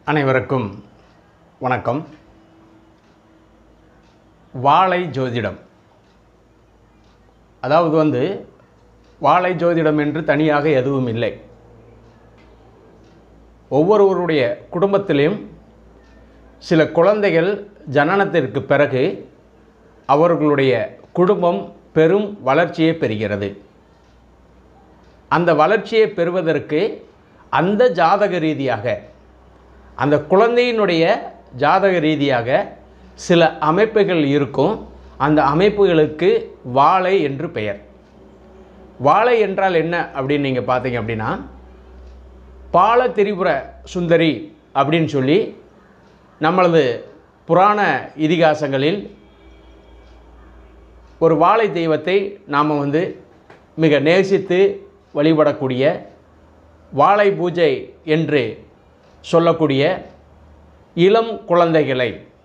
அனைவருக்கும் வணக்கம். வாழை ஜோதிடம், அதாவது வாழை ஜோதிடம் என்று தனியாக எதுவும் இல்லை. ஒவ்வொருவருடைய குடும்பத்திலும் சில குழந்தைகள் ஜனனத்திற்கு பிறகு அவர்களுடைய குடும்பம் பெரும் வளர்ச்சியை பெறுகிறது. அந்த வளர்ச்சியை பெறுவதற்கு அந்த ஜாதக ரீதியாக, அந்த குழந்தையினுடைய ஜாதக ரீதியாக சில அமைப்புகள் இருக்கும். அந்த அமைப்புகளுக்கு வாழை என்று பெயர். வாழை என்றால் என்ன அப்படின்னு நீங்கள் பார்த்தீங்க அப்படின்னா, பால திரிபுர சுந்தரி அப்படின்னு சொல்லி நம்மளது புராண இதிகாசங்களில் ஒரு வாழை தெய்வத்தை நாம் மிக நேசித்து வழிபடக்கூடிய, வாழை பூஜை என்று சொல்லக்கூடிய இளம் குழந்தைகளை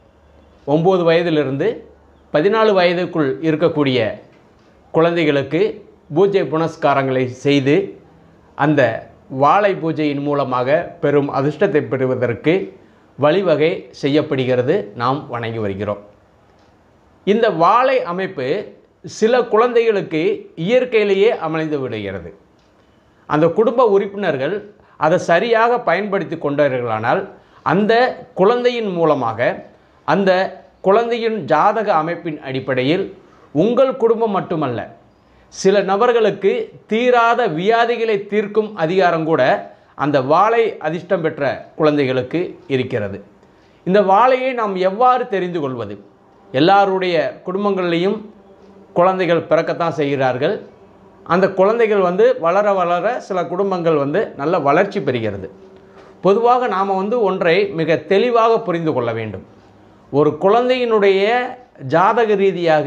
9 வயதிலிருந்து 14 வயதுக்குள் இருக்கக்கூடிய குழந்தைகளுக்கு பூஜை புனஸ்காரங்களை செய்து அந்த வாழை பூஜையின் மூலமாக பெரும் அதிர்ஷ்டத்தை பெறுவதற்கு வழிவகை செய்யப்படுகிறது. நாம் வணங்கி வருகிறோம். இந்த வாழை அமைப்பு சில குழந்தைகளுக்கு இயற்கையிலேயே அமைந்து விடுகிறது. அந்த குடும்ப உறுப்பினர்கள் அதை சரியாக பயன்படுத்தி கொண்டார்களானால் அந்த குழந்தையின் மூலமாக, அந்த குழந்தையின் ஜாதக அமைப்பின் அடிப்படையில் உங்கள் குடும்பம் மட்டுமல்ல, சில நபர்களுக்கு தீராத வியாதிகளை தீர்க்கும் அதிகாரம் கூட அந்த வாழை அதிர்ஷ்டம் பெற்ற குழந்தைகளுக்கு இருக்கிறது. இந்த வாழையை நாம் எவ்வாறு தெரிந்து கொள்வது? எல்லாருடைய குடும்பங்களிலையும் குழந்தைகள் பிறக்கத்தான் செய்கிறார்கள். அந்த குழந்தைகள் வளர வளர சில குடும்பங்கள் நல்ல வளர்ச்சி பெறுகிறது. பொதுவாக நாம் ஒன்றை மிக தெளிவாக புரிந்து கொள்ள வேண்டும். ஒரு குழந்தையினுடைய ஜாதக ரீதியாக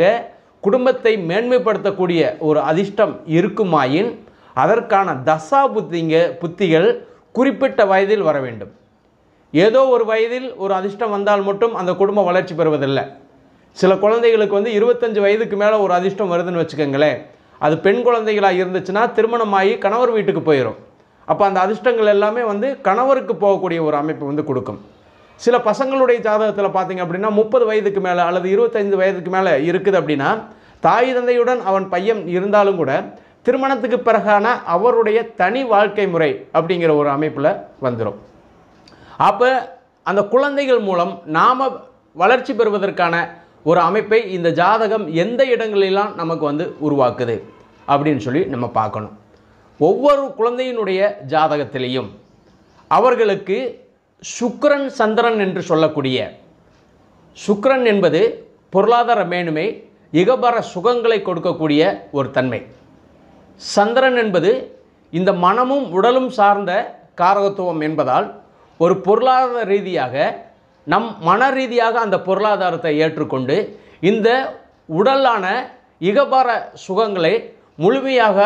குடும்பத்தை மேன்மைப்படுத்தக்கூடிய ஒரு அதிர்ஷ்டம் இருக்குமாயின் அதற்கான தசா புத்திகள் குறிப்பிட்ட வயதில் வர வேண்டும். ஏதோ ஒரு வயதில் ஒரு அதிர்ஷ்டம் வந்தால் மட்டும் அந்த குடும்பம் வளர்ச்சி பெறுவதில்லை. சில குழந்தைகளுக்கு 25 வயதுக்கு மேலே ஒரு அதிர்ஷ்டம் வருதுன்னு வச்சுக்கோங்களேன். அது பெண் குழந்தைகளாக இருந்துச்சுன்னா திருமணமாகி கணவர் வீட்டுக்கு போயிடும். அப்போ அந்த அதிர்ஷ்டங்கள் எல்லாமே கணவருக்கு போகக்கூடிய ஒரு அமைப்பு கொடுக்கும். சில பசங்களுடைய ஜாதகத்தில் பார்த்திங்க அப்படின்னா 30 வயதுக்கு மேலே அல்லது 25 வயதுக்கு மேலே இருக்குது அப்படின்னா, தாய் தந்தையுடன் அவன் பையன் இருந்தாலும் கூட திருமணத்துக்கு பிறகான அவருடைய தனி வாழ்க்கை முறை அப்படிங்கிற ஒரு அமைப்பில் வந்துடும். அப்போ அந்த குழந்தைகள் மூலம் நாம் வளர்ச்சி பெறுவதற்கான ஒரு அமைப்பை இந்த ஜாதகம் எந்த இடங்களெல்லாம் நமக்கு உருவாக்குது அப்படின்னு சொல்லி நம்ம பார்க்கணும். ஒவ்வொரு குழந்தையினுடைய ஜாதகத்திலையும் அவர்களுக்கு சுக்கிரன் சந்திரன் என்று சொல்லக்கூடிய, சுக்கிரன் என்பது பொருளாதார மேன்மை, இகபர சுகங்களை கொடுக்கக்கூடிய ஒரு தன்மை. சந்திரன் என்பது இந்த மனமும் உடலும் சார்ந்த காரகத்துவம் என்பதால் ஒரு பொருளாதார ரீதியாக நம் மன ரீதியாக அந்த பொருளாதாரத்தை ஏற்றுக்கொண்டு இந்த உடலான இகபர சுகங்களை முழுமையாக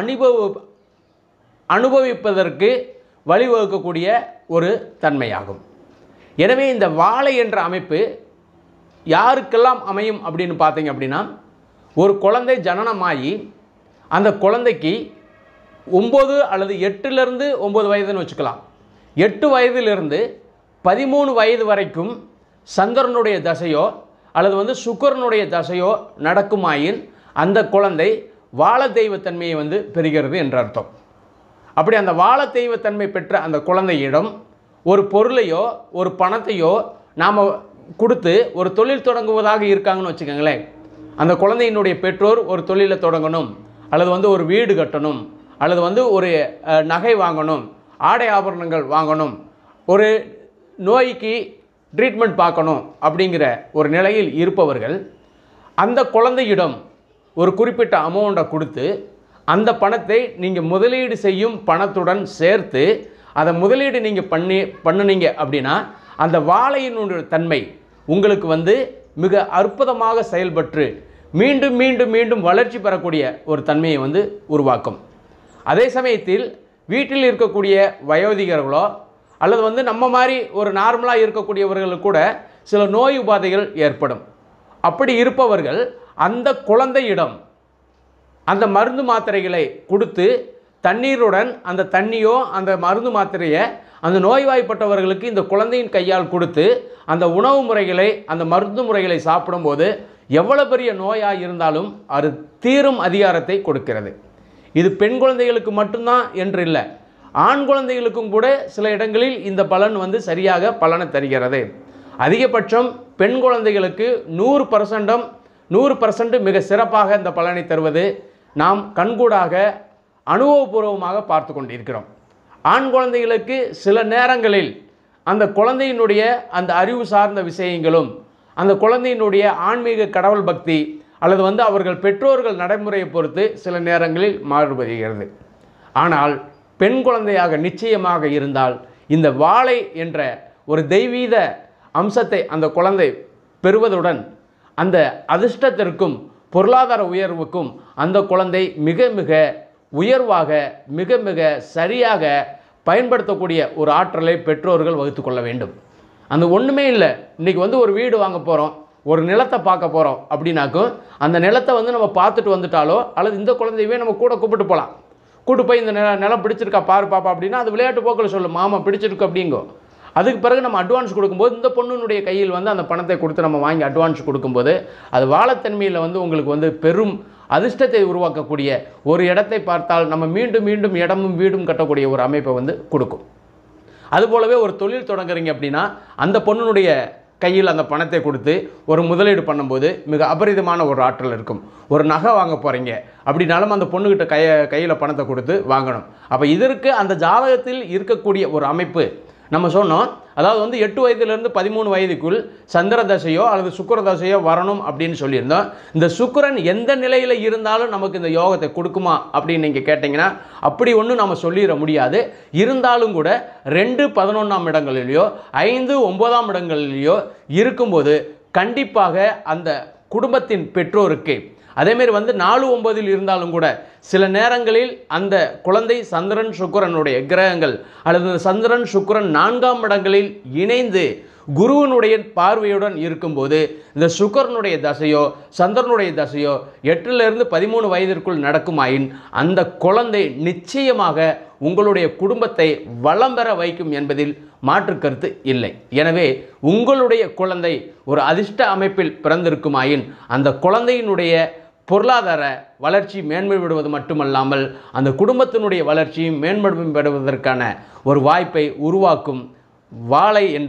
அனுபவிப்பதற்கு வழிவகுக்கக்கூடிய ஒரு தன்மையாகும். எனவே இந்த வாழை என்ற அமைப்பு யாருக்கெல்லாம் அமையும் அப்படின்னு பார்த்தீங்க அப்படின்னா, ஒரு குழந்தை ஜனனமாகி அந்த குழந்தைக்கு 9 அல்லது 8லேருந்து 9 வயதுன்னு வச்சுக்கலாம். 8 வயதிலிருந்து 13 வயது வரைக்கும் சந்திரனுடைய தசையோ அல்லது சுக்கிரனுடைய தசையோ நடக்குமாயின் அந்த குழந்தை வாழ தெய்வத்தன்மையை பெறுகிறது என்ற அர்த்தம். அப்படி அந்த வாழ தெய்வத்தன்மை பெற்ற அந்த குழந்தையிடம் ஒரு பொருளையோ ஒரு பணத்தையோ நாம் கொடுத்து ஒரு தொழில் தொடங்குவதாக இருக்காங்கன்னு வச்சுக்கோங்களேன். அந்த குழந்தையினுடைய பெற்றோர் ஒரு தொழிலை தொடங்கணும், அல்லது ஒரு வீடு கட்டணும், அல்லது ஒரு நகை வாங்கணும், ஆடை ஆபரணங்கள் வாங்கணும், ஒரு நோய்க்கு ட்ரீட்மெண்ட் பார்க்கணும் அப்படிங்கிற ஒரு நிலையில் இருப்பவர்கள் அந்த குழந்தையிடம் ஒரு குறிப்பிட்ட அமௌண்ட்டை கொடுத்து அந்த பணத்தை நீங்கள் முதலீடு செய்யும் பணத்துடன் சேர்த்து அதை முதலீடு நீங்கள் பண்ணினீங்க அப்படின்னா அந்த வாழையினுடைய தன்மை உங்களுக்கு மிக அற்புதமாக செயல்பட்டு மீண்டும் மீண்டும் மீண்டும் வளர்ச்சி பெறக்கூடிய ஒரு தன்மையை உருவாக்கும். அதே சமயத்தில் வீட்டில் இருக்கக்கூடிய வயோதிகர்களோ அல்லது நம்ம மாதிரி ஒரு நார்மலாக இருக்கக்கூடியவர்களுக்கு கூட சில நோய் உபாதைகள் ஏற்படும். அப்படி இருப்பவர்கள் அந்த குழந்தையிடம் அந்த மருந்து மாத்திரைகளை கொடுத்து தண்ணீருடன் அந்த தண்ணியோ அந்த மருந்து மாத்திரையை அந்த நோய்வாய்ப்பட்டவர்களுக்கு இந்த குழந்தையின் கையால் கொடுத்து அந்த உணவு முறைகளை, அந்த மருந்து முறைகளை சாப்பிடும்போது எவ்வளோ பெரிய நோயாக இருந்தாலும் அது தீரும் அதிகாரத்தை கொடுக்கிறது. இது பெண் குழந்தைகளுக்கு மட்டும்தான் என்று இல்லை, ஆண் குழந்தைகளுக்கும் கூட சில இடங்களில் இந்த பலன் சரியாக பலனை தருகிறது. அதிகபட்சம் பெண் குழந்தைகளுக்கு 100% மிக சிறப்பாக இந்த பலனை தருவது நாம் கண்கூடாக அனுபவபூர்வமாக பார்த்து கொண்டிருக்கிறோம். ஆண் குழந்தைகளுக்கு சில நேரங்களில் அந்த குழந்தையினுடைய அந்த அறிவு சார்ந்த விஷயங்களும், அந்த குழந்தையினுடைய ஆன்மீக கடவுள் பக்தி அல்லது அவர்கள் பெற்றோர்கள் நடைமுறையை பொறுத்து சில நேரங்களில் மாறுபடுகிறது. ஆனால் பெண் குழந்தையாக நிச்சயமாக இருந்தால் இந்த வாழை என்ற ஒரு தெய்வீக அம்சத்தை அந்த குழந்தை பெறுவதுடன் அந்த அதிர்ஷ்டத்திற்கும் பொருளாதார உயர்வுக்கும் அந்த குழந்தை மிக மிக உயர்வாக, மிக மிக சரியாக பயன்படுத்தக்கூடிய ஒரு ஆற்றலை பெற்றோர்கள் வகுத்து கொள்ள வேண்டும். அந்த ஒன்றுமே இல்லை, இன்றைக்கி ஒரு வீடு வாங்க போகிறோம், ஒரு நிலத்தை பார்க்க போகிறோம் அப்படின்னாக்கும் அந்த நிலத்தை நம்ம பார்த்துட்டு வந்துட்டாலோ அல்லது இந்த குழந்தையவே நம்ம கூட கூப்பிட்டு போகலாம். கூப்பிட்டு போய் இந்த நிலம் பிடிச்சிருக்கா பாரு பாப்பா அப்படின்னா அது விளையாட்டு போக்கில் சொல்லும், மாமா பிடிச்சிருக்கு அப்படிங்கோ. அதுக்கு பிறகு நம்ம அட்வான்ஸ் கொடுக்கும்போது இந்த பொண்ணுனுடைய கையில் அந்த பணத்தை கொடுத்து நம்ம வாங்கி அட்வான்ஸ் கொடுக்கும்போது அது வாழைத்தன்மையில் உங்களுக்கு பெரும் அதிர்ஷ்டத்தை உருவாக்கக்கூடிய ஒரு இடத்தை பார்த்தால் நம்ம மீண்டும் மீண்டும் இடமும் வீடும் கட்டக்கூடிய ஒரு அமைப்பை கொடுக்கும். அதுபோலவே ஒரு தொழில் தொடங்குறீங்க அப்படின்னா அந்த பொண்ணுனுடைய கையில் அந்த பணத்தை கொடுத்து ஒரு முதலீடு பண்ணும்போது மிக அபரிதமான ஒரு ஆற்றல் இருக்கும். ஒரு நகை வாங்க போகிறீங்க அப்படின்னாலும் அந்த பொண்ணுக்கிட்ட கையில் பணத்தை கொடுத்து வாங்கணும். அப்போ இதற்கு அந்த ஜாதகத்தில் இருக்கக்கூடிய ஒரு அமைப்பு நம்ம சொன்னோம். அதாவது 8 வயதிலிருந்து 13 வயதுக்குள் சந்திர தசையோ அல்லது சுக்கிர தசையோ வரணும் அப்படின்னு சொல்லியிருந்தோம். இந்த சுக்கிரன் எந்த நிலையில் இருந்தாலும் நமக்கு இந்த யோகத்தை கொடுக்குமா அப்படின்னு நீங்கள் கேட்டிங்கன்னா அப்படி ஒன்றும் நம்ம சொல்லிட முடியாது. இருந்தாலும் கூட 2 11ஆம் இடங்களிலேயோ 5 9ஆம் இடங்களிலேயோ இருக்கும்போது கண்டிப்பாக அந்த குடும்பத்தின் பெற்றோருக்கு அதேமாரி 4 9 இருந்தாலும் கூட சில நேரங்களில் அந்த குழந்தை சந்திரன் சுக்கிரனுடைய கிரகங்கள் அல்லது சந்திரன் சுக்கிரன் 4ஆம் இடங்களில் இணைந்து குருவினுடைய பார்வையுடன் இருக்கும்போது இந்த சுக்கிரனுடைய தசையோ சந்திரனுடைய தசையோ 8லிருந்து 13 வயதிற்குள் நடக்குமாயின் அந்த குழந்தை நிச்சயமாக உங்களுடைய குடும்பத்தை வளம் பெற வைக்கும் என்பதில் மாற்று கருத்து இல்லை. எனவே உங்களுடைய குழந்தை ஒரு அதிர்ஷ்ட அமைப்பில் பிறந்திருக்குமாயின் அந்த குழந்தையினுடைய பொருளாதார வளர்ச்சி மேன்மைப்படுவது மட்டுமல்லாமல் அந்த குடும்பத்தினுடைய வளர்ச்சியும் மேம்படுவதற்கான ஒரு வாய்ப்பை உருவாக்கும் வாழை என்ற,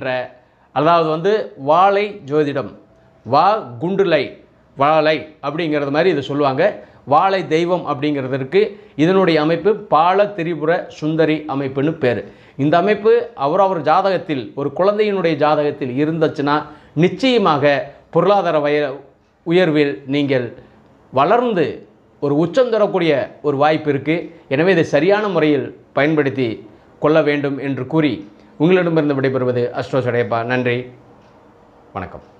அதாவது வாழை ஜோதிடம், வா குண்டுலை வாழை அப்படிங்கிறது மாதிரி இதை சொல்லுவாங்க. வாழை தெய்வம் அப்படிங்கிறதுக்கு இதனுடைய அமைப்பு பால திரிபுர சுந்தரி அமைப்புன்னு பேர். இந்த அமைப்பு அவர் ஜாதகத்தில் ஒரு குழந்தையினுடைய ஜாதகத்தில் இருந்துச்சுன்னா நிச்சயமாக பொருளாதார உயர்வில் நீங்கள் வளர்ந்து ஒரு உச்சம் தரக்கூடிய ஒரு வாய்ப்பு இருக்குது. எனவே இதை சரியான முறையில் பயன்படுத்தி கொள்ள வேண்டும் என்று கூறி உங்களிடமிருந்து விடைபெறுவது அஸ்ட்ரோ சடையப்பா. நன்றி, வணக்கம்.